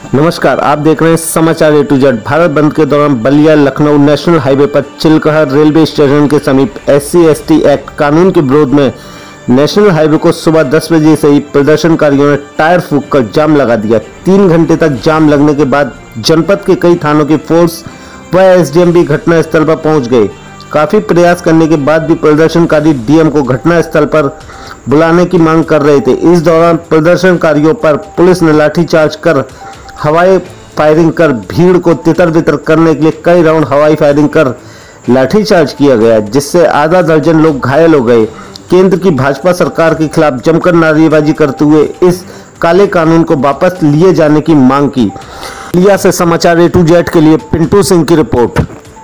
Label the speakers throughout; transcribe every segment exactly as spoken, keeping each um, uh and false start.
Speaker 1: नमस्कार, आप देख रहे हैं समाचार ए टू जेड। भारत बंद के दौरान बलिया लखनऊ नेशनल हाईवे पर चिलकहर रेलवे स्टेशन के समीप S C S T act कानून के विरोध में नेशनल हाईवे को सुबह दस बजे से ही प्रदर्शनकारियों ने टायर फूंककर जाम लगा दिया। तीन घंटे तक जाम लगने के बाद जनपद के कई थानों की फोर्स व एस डी एम भी घटनास्थल पर पहुंच गए। काफी प्रयास करने के बाद भी प्रदर्शनकारी डी एम को घटनास्थल पर बुलाने की मांग कर रहे थे। इस दौरान प्रदर्शनकारियों पर पुलिस ने लाठीचार्ज कर हवाई फायरिंग कर भीड़ को तितर बितर करने के लिए कई राउंड हवाई फायरिंग कर लाठीचार्ज किया गया, जिससे आधा दर्जन लोग घायल हो गए। केंद्र की भाजपा सरकार के खिलाफ जमकर नारेबाजी करते हुए इस काले कानून को वापस लिए जाने की मांग की। बलिया से समाचार ए टू जेड के लिए पिंटू सिंह की रिपोर्ट।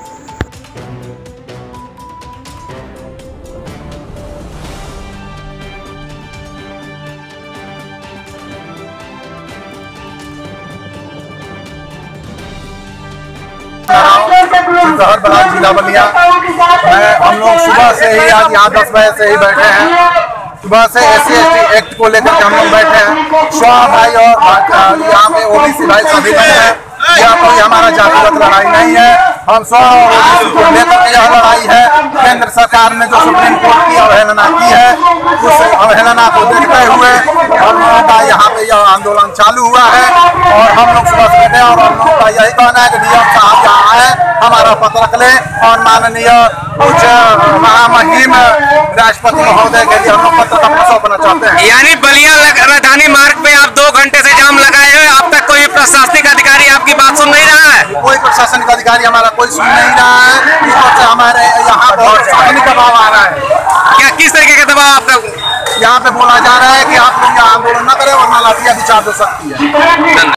Speaker 2: चिलकहर ब्लॉक जिला बलिया। मैं हम लोग सुबह से ही आज यहाँ दस बजे से ही बैठे हैं। सुबह से S C S T act को लेकर के हम लोग बैठे हैं। स्वाहा भाई और यहाँ पे ओ बी सी भाई सभी लोग हैं। यह कोई हमारा जातिगत लड़ाई नहीं है। हम स्वाहा और ओ बी सी को लेकर के यह लड़ाई है। केंद्र सरकार ने जो सुप्रीम कोर्ट की अवहेलना की है, उस अवहेलना को देखते हुए हम लोगों का यहाँ पे यह आंदोलन चालू हुआ है। और हम लोग सुबह से बैठे और हम लोगों का यही कहना है कि डी एम साहब यहाँ आए, हमारा पत्र रख ले और माननीय उच्च महामहिम राष्ट्रपति महोदय के लिए हम लोग पत्र अपना सौंपना चाहते हैं।
Speaker 3: यानी बलिया राजधानी मार्ग पे आप दो घंटे से जाम लगाए हुए, अब तक कोई प्रशासनिक अधिकारी आपकी बात सुन नहीं रहा है?
Speaker 2: कोई प्रशासनिक अधिकारी हमारा कोई सुन नहीं रहा है। ऊपर से हमारे यहाँ बहुत प्रशासनिक दबाव आ रहा है।
Speaker 3: क्या किस तरीके का दबाव आपका?
Speaker 2: यहाँ पे बोला जा रहा है कि आप लोग यहाँ आंदोलन न करें वरना लाठियां भी चार्ज हो सकती है।